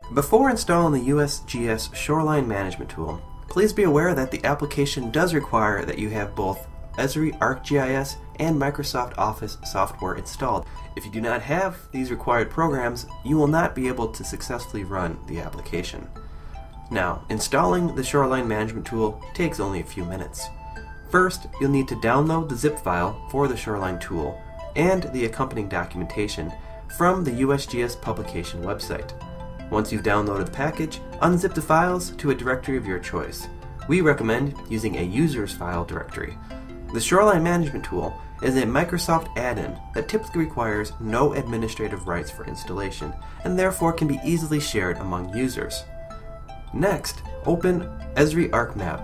Before installing the USGS Shoreline Management Tool, please be aware that the application does require that you have both Esri ArcGIS and Microsoft Office software installed. If you do not have these required programs, you will not be able to successfully run the application. Now, installing the Shoreline Management Tool takes only a few minutes. First, you'll need to download the zip file for the Shoreline tool and the accompanying documentation from the USGS publication website. Once you've downloaded the package, unzip the files to a directory of your choice. We recommend using a user's file directory. The Shoreline Management Tool is a Microsoft add-in that typically requires no administrative rights for installation and therefore can be easily shared among users. Next, open Esri ArcMap.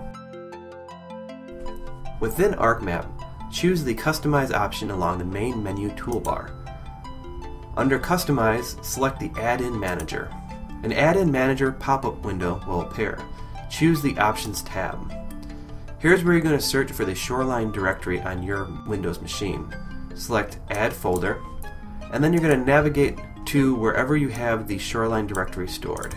Within ArcMap, choose the Customize option along the main menu toolbar. Under Customize, select the Add-in Manager. An Add-in Manager pop-up window will appear. Choose the Options tab. Here's where you're going to search for the Shoreline directory on your Windows machine. Select Add Folder, and then you're going to navigate to wherever you have the Shoreline directory stored.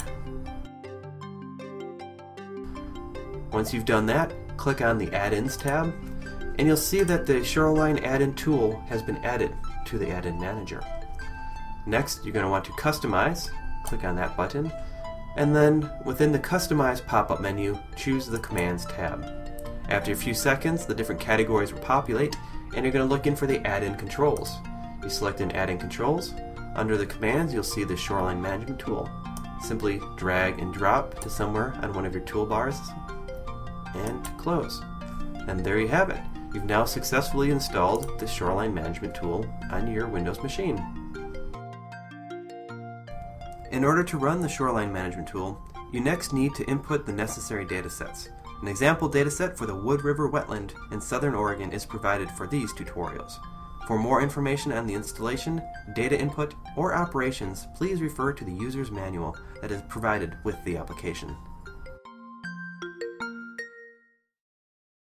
Once you've done that, click on the Add-ins tab, and you'll see that the Shoreline Add-in tool has been added to the Add-in Manager. Next, you're going to want to Customize. Click on that button, and then within the Customize pop-up menu, choose the Commands tab. After a few seconds, the different categories will populate, and you're going to look in for the add-in controls. You select in Add-in Controls. Under the Commands, you'll see the Shoreline Management Tool. Simply drag and drop to somewhere on one of your toolbars, and close. And there you have it. You've now successfully installed the Shoreline Management Tool on your Windows machine. In order to run the Shoreline Management Tool, you next need to input the necessary datasets. An example dataset for the Wood River Wetland in Southern Oregon is provided for these tutorials. For more information on the installation, data input, or operations, please refer to the user's manual that is provided with the application.